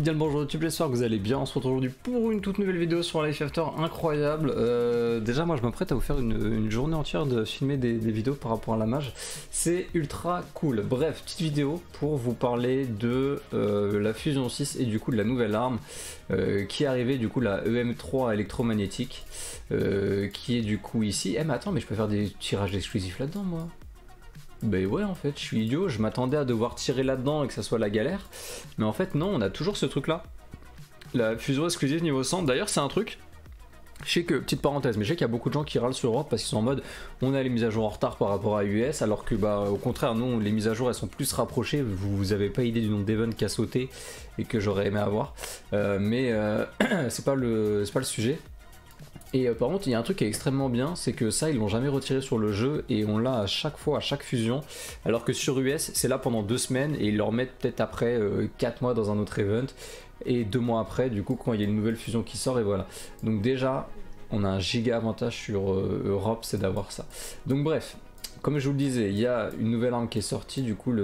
Bien le bonjour YouTube, j'espère que vous allez bien. On se retrouve aujourd'hui pour une toute nouvelle vidéo sur Life After incroyable. Déjà moi je m'apprête à vous faire une journée entière de filmer des vidéos par rapport à la mage. C'est ultra cool. Bref, petite vidéo pour vous parler de la Fusion 6 et du coup de la nouvelle arme qui est arrivée, du coup la EM3 électromagnétique qui est du coup ici. Eh mais attends, mais je peux faire des tirages exclusifs là-dedans moi. Ben ouais, en fait, je suis idiot, je m'attendais à devoir tirer là-dedans et que ça soit la galère. Mais en fait, non, on a toujours ce truc-là. La fusion exclusive niveau 100. D'ailleurs, c'est un truc. Je sais que, petite parenthèse, mais je sais qu'il y a beaucoup de gens qui râlent sur Europe parce qu'ils sont en mode on a les mises à jour en retard par rapport à US, alors que, bah, au contraire, nous, les mises à jour elles sont plus rapprochées. Vous avez pas idée du nombre d'events qui a sauté et que j'aurais aimé avoir. Mais c'est pas le sujet. Et par contre il y a un truc qui est extrêmement bien, c'est que ça ils l'ont jamais retiré sur le jeu et on l'a à chaque fois, à chaque fusion, alors que sur US c'est là pendant 2 semaines et ils le remettent peut-être après 4 mois dans un autre event et 2 mois après du coup quand il y a une nouvelle fusion qui sort et voilà. Donc déjà on a un giga avantage sur Europe, c'est d'avoir ça. Donc bref, comme je vous le disais, il y a une nouvelle arme qui est sortie, du coup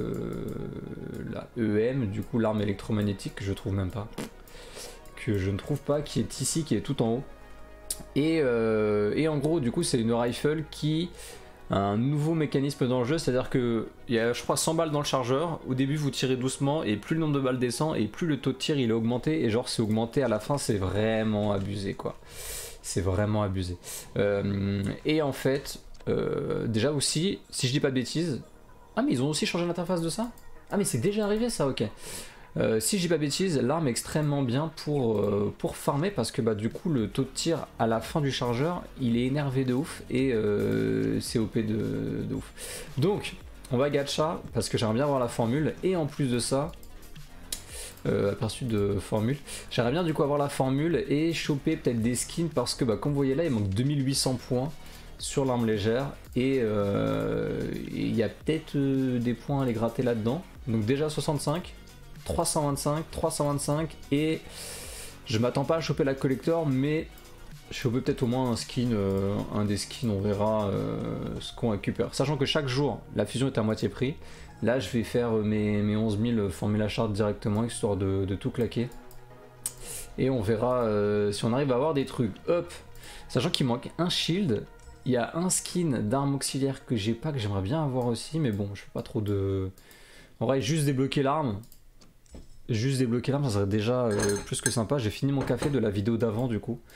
la EM, du coup l'arme électromagnétique que je trouve même pas, que je ne trouve pas, qui est ici, qui est tout en haut. Et en gros du coup c'est une rifle qui a un nouveau mécanisme dans le jeu, c'est à dire que il y a je crois 100 balles dans le chargeur, au début vous tirez doucement et plus le nombre de balles descend et plus le taux de tir il est augmenté et genre c'est augmenté à la fin, c'est vraiment abusé quoi, c'est vraiment abusé. Et en fait déjà aussi, si je dis pas de bêtises, ah mais ils ont aussi changé l'interface de ça, ah mais c'est déjà arrivé ça, ok. Si je dis pas bêtise, l'arme est extrêmement bien pour farmer parce que bah, du coup le taux de tir à la fin du chargeur il est énervé de ouf et c'est OP de ouf. Donc on va gacha parce que j'aimerais bien avoir la formule et en plus de ça, aperçu de formule, j'aimerais bien du coup avoir la formule et choper peut-être des skins parce que bah, comme vous voyez là il manque 2800 points sur l'arme légère et il y a peut-être des points à les gratter là-dedans. Donc déjà 65. 325, 325 et je m'attends pas à choper la collector mais je choper peut-être au moins un skin, un des skins, on verra ce qu'on récupère. Sachant que chaque jour la fusion est à moitié prix, là je vais faire mes 11 000 formules à charte directement histoire de tout claquer et on verra si on arrive à avoir des trucs. Hop, sachant qu'il manque un shield, il y a un skin d'arme auxiliaire que j'ai pas, que j'aimerais bien avoir aussi mais bon je fais pas trop de... En vrai juste débloquer l'arme. Juste débloquer l'arme, ça serait déjà plus que sympa. J'ai fini mon café de la vidéo d'avant du coup.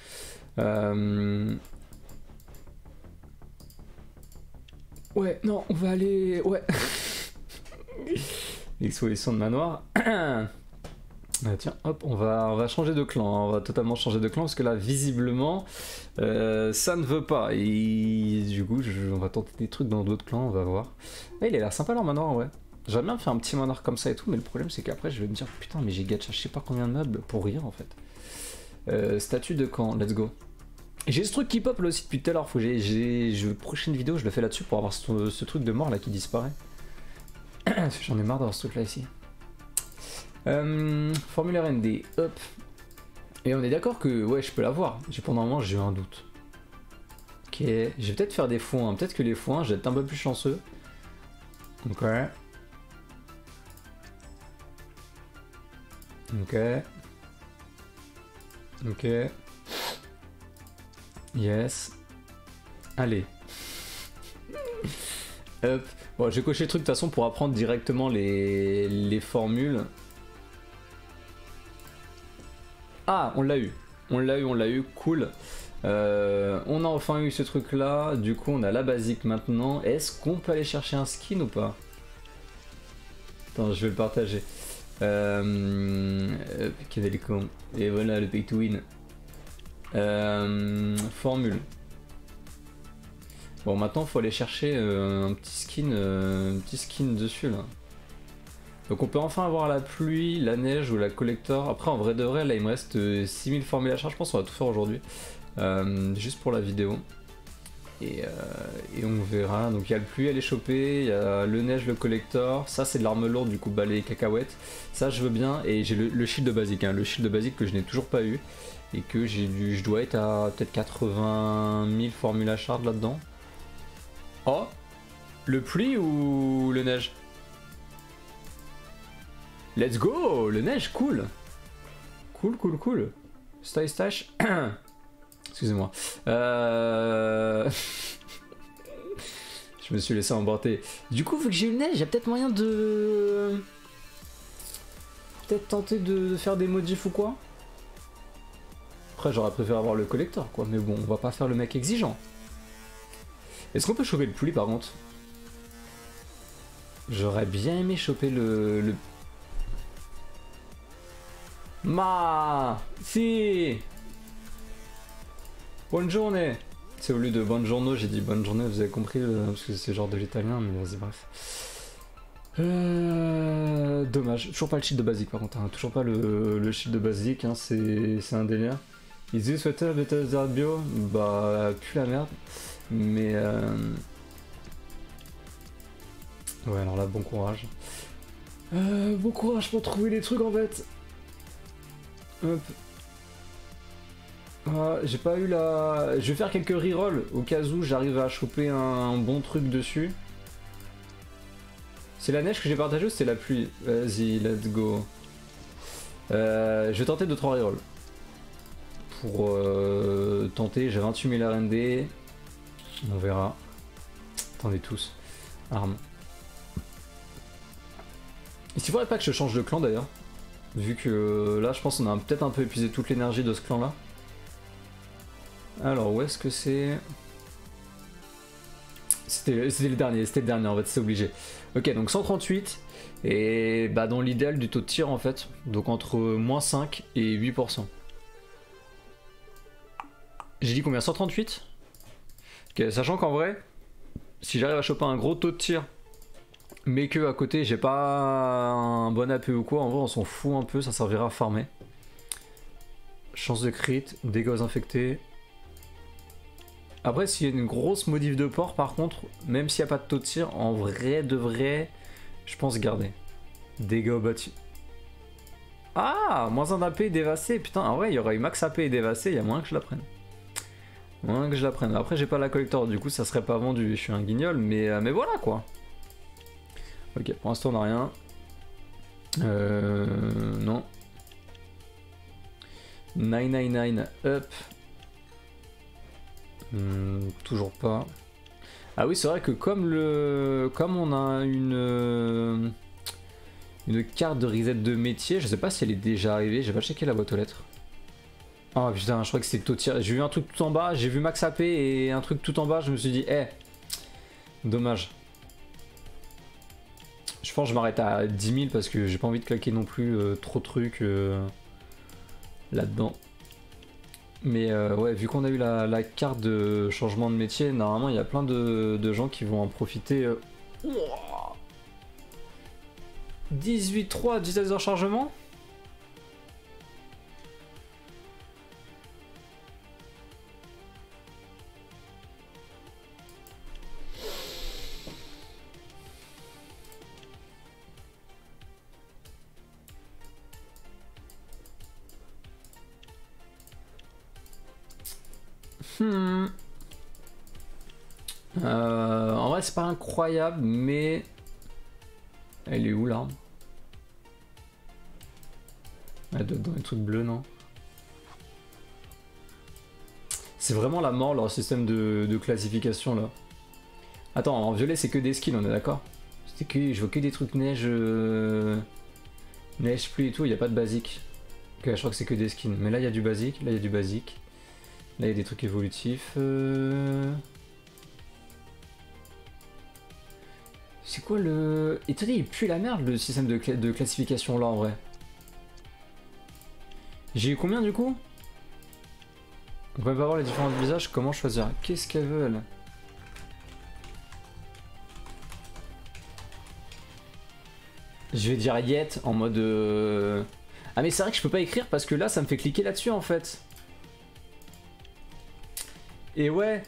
Ouais, non, on va aller... Ouais. L'exposition de manoir. Ah, tiens, hop, on va changer de clan. Hein. On va totalement changer de clan parce que là, visiblement, ça ne veut pas. Et du coup, on va tenter des trucs dans d'autres clans, on va voir. Ouais, il a l'air sympa leur manoir, ouais. J'aimerais bien me faire un petit manoir comme ça et tout, mais le problème c'est qu'après je vais me dire putain mais j'ai gacha je sais pas combien de meubles pour rien en fait. Statut de camp, let's go. J'ai ce truc qui pop là aussi depuis tout à l'heure, faut que prochaine vidéo je le fais là-dessus pour avoir ce truc de mort là qui disparaît. J'en ai marre d'avoir ce truc là ici. Formule RND, hop. Et on est d'accord que ouais je peux l'avoir, pendant un moment j'ai eu un doute. Ok, je vais peut-être faire des foins, peut-être que les foins je vais être un peu plus chanceux. Ok. Ok. Ok. Yes. Allez. Hop. Bon, j'ai coché le truc de toute façon pour apprendre directement les formules. Ah, on l'a eu. On l'a eu. Cool. On a enfin eu ce truc là. Du coup, on a la basique maintenant. Est-ce qu'on peut aller chercher un skin ou pas? Attends, je vais le partager. Quel est le con. Et voilà le pay to win. Formule. Bon maintenant faut aller chercher un petit skin dessus là. Donc on peut enfin avoir la pluie, la neige ou la collector. Après en vrai de vrai là il me reste 6000 formules à charge, je pense qu'on va tout faire aujourd'hui. Juste pour la vidéo. Et on verra. Donc il y a le pluie à les choper, il y a le neige, le collector, ça c'est de l'arme lourde du coup balai et cacahuètes, ça je veux bien, et j'ai le shield basique, hein, le shield basique que je n'ai toujours pas eu et que je dois être à peut-être 80 000 formules à shard là-dedans. Oh, le pluie ou le neige? Let's go, le neige, cool. Cool, cool, cool. Style stash. Excusez-moi. Je me suis laissé emporter. Du coup, vu que j'ai eu le neige, il y a peut-être moyen de... Peut-être tenter de faire des modifs ou quoi. Après, j'aurais préféré avoir le collector, quoi. Mais bon, on va pas faire le mec exigeant. Est-ce qu'on peut choper le pluie, par contre? J'aurais bien aimé choper le... Si. Bonne journée. C'est au lieu de bonne journée, j'ai dit bonne journée, vous avez compris, parce que c'est genre de l'italien, mais vas-y, bref. Dommage, toujours pas le shield de basique par contre, hein. Toujours pas le shield de basique, hein. C'est un délire. Easy sweater, beta zard bio, bah pue la merde, mais ouais, alors là, bon courage. Bon courage pour trouver les trucs en fait. Hop. J'ai pas eu la... Je vais faire quelques rerolls au cas où j'arrive à choper un bon truc dessus. C'est la neige que j'ai partagée ou c'est la pluie? Vas-y, let's go. Je vais tenter 2-3 rerolls. Pour tenter, j'ai 28 000 RND. On verra. Attendez tous. Arme. Est-ce qu'il faudrait pas que je change de clan d'ailleurs? Vu que là, je pense qu'on a peut-être un peu épuisé toute l'énergie de ce clan là. Alors, où est-ce que c'est? C'était le dernier en fait, c'est obligé. Ok, donc 138, et bah dans l'idéal du taux de tir en fait, donc entre -5 et 8%. J'ai dit combien? 138? Ok, sachant qu'en vrai, si j'arrive à choper un gros taux de tir, mais que à côté j'ai pas un bon AP ou quoi, en vrai on s'en fout un peu, ça servira à farmer. Chance de crit, dégâts aux infectés. Après, s'il y a une grosse modif de port, par contre, même s'il n'y a pas de taux de tir, en vrai de vrai, je pense garder. Dégâts au bâti. Ah, moins 1 d'AP dévasté. Putain, en vrai, il y aurait eu max AP et dévasté, il y a moins que je la prenne. Moins que je la prenne. Après, j'ai pas la collector, du coup, ça serait pas vendu. Je suis un guignol, mais voilà quoi. Ok, pour l'instant, on n'a rien. Non. 999 up. Toujours pas. Ah oui, c'est vrai que comme on a une carte de reset de métier, je sais pas si elle est déjà arrivée, j'ai pas checké la boîte aux lettres. Oh putain, je crois que c'était taux tir. J'ai vu un truc tout en bas, j'ai vu max AP et un truc tout en bas, je me suis dit, dommage. Je pense que je m'arrête à 10 000 parce que j'ai pas envie de claquer non plus trop de trucs là-dedans. Mais ouais, vu qu'on a eu la carte de changement de métier, normalement il y a plein de gens qui vont en profiter. 18.3 vitesse de rechargement. En vrai c'est pas incroyable mais... Elle est où l'arme? Elle doit être dans les trucs bleus, non? C'est vraiment la mort leur système de classification là. Attends, en violet c'est que des skills, on est d'accord? C'était que je vois que des trucs neige, neige, pluie et tout, il n'y a pas de basique. Ok, je crois que c'est que des skins. Mais là il y a du basique, là il y a du basique. Là il y a des trucs évolutifs. C'est quoi le... Étonné, il pue la merde le système de classification là en vrai. J'ai eu combien du coup? On peut pas voir les différents visages, comment choisir? Qu'est-ce qu'elle veut elle? Je vais dire yet en mode... Ah mais c'est vrai que je peux pas écrire parce que là ça me fait cliquer là-dessus en fait. Et ouais.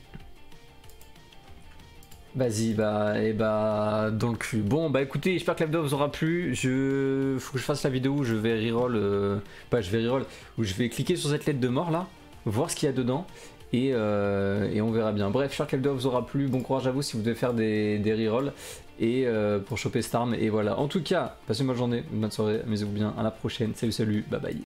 Vas-y, bah, dans le cul. Bon, bah écoutez, j'espère que la vidéo vous aura plu. Faut que je fasse la vidéo où je vais reroll, où je vais cliquer sur cette lettre de mort là, voir ce qu'il y a dedans, et on verra bien. Bref, j'espère que la vidéo vous aura plu. Bon courage à vous si vous devez faire des rerolls, et pour choper cette arme, et voilà. En tout cas, passez une bonne journée, une bonne soirée, amusez-vous bien, à la prochaine, salut, bye bye.